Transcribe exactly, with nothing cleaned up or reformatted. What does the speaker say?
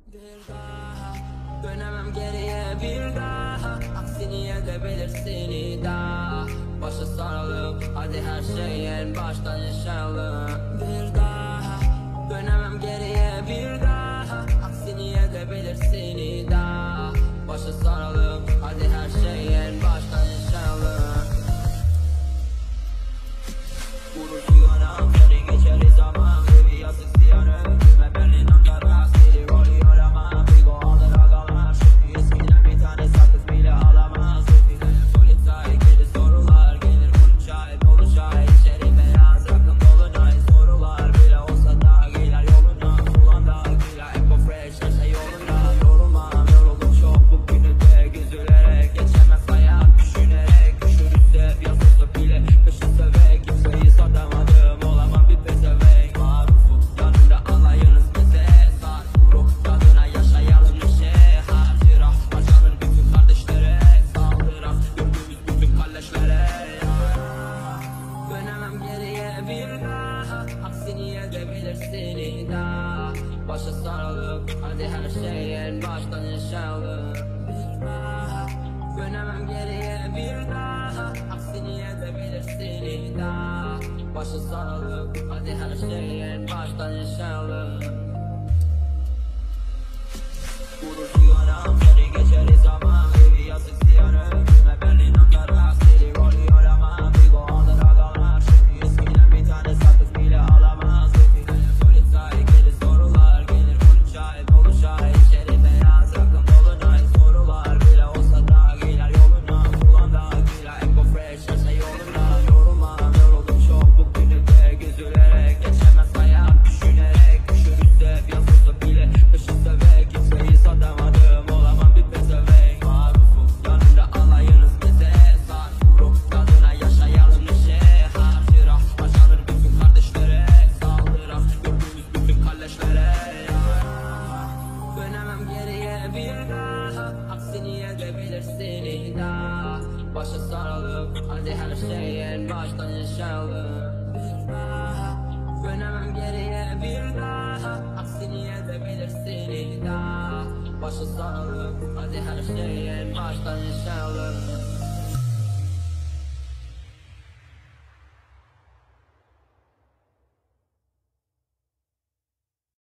Bir daha dönemem geriye bir daha, aksini edebilirsin daha. Başa sarılıp hadi her şeyi en baştan yaşayalım. Bir daha dönemem geriye bir daha, aksini edebilirsin daha. Başa sarılıp hadi her şeyi en baştan yaşayalım. Vurucu yanam seni geçeriz ama evi yazık ziyanı. Ve Berlin Ankara seni rolü arama. Bigo alır agalar çünkü eskiden bir tane sakız bile alamaz. Efilerim politay gelir sorular, gelir bunca hep olacak. İçeri beyaz rakım dolunay, sorular bile olsa da girer yoluna. Ulan da girer eco fresh her şey yoluna. Yorulmam yoruldum çok bugünü de güzülerek. Geçemez hayat düşünerek, düşürüz hep yazılsa bile. Peşi sevek kimseyi satamadım, olamam bir pezevenk. Marufum yanında alayınız bize sar. Ruh tadına yaşayalım neşe. Harcırah harcanır bütün kardeşlere. Saldırah gördüğümüz bütün kalleşlere. Dönemem geriye bir daha, aksini edebilirsin daha. Başa sarılıp hadi her şeyi en baştan yaşayalım. Bir daha dönemem geriye bir daha, aksini edebilirsin daha. Başa sarılıp hadi her şeyi en baştan yaşayalım. Vurucu yanam seni geçeriz ama evi yazık ziyanı. Ve Berlin Ankara seni rolü arama. Bigo alır agalar çünkü eskiden bir tane sakız bile alamaz. Efilerim politay gelir sorular, gelir bunca hep olacak. İçeri beyaz rakım dolunay, sorular bile olsa da girer yoluna. Ulan da girer eco fresh her şey yoluna. Yorulmam yoruldum çok bugünü de güzülerek. Geçemez hayat düşünerek, düşürüz hep yazılsa bile. Peşi sevek kimseyi satamadım, olamam bir pezevenk. Marufum yanında alayınız bize sar. Ruh tadına yaşayalım neşe. Harcırah harcanır bütün kardeşlere. Saldırah gördüğümüz bütün kalleşlere. Dönemem geriye bir daha, aksini edebilirsin daha. Başa sarılıp hadi her şeyi en baştan yaşayalım. Bir daha dönemem geriye bir daha, aksini edebilirsin daha. Başa sarılıp hadi her şeyi en baştan yaşayalım.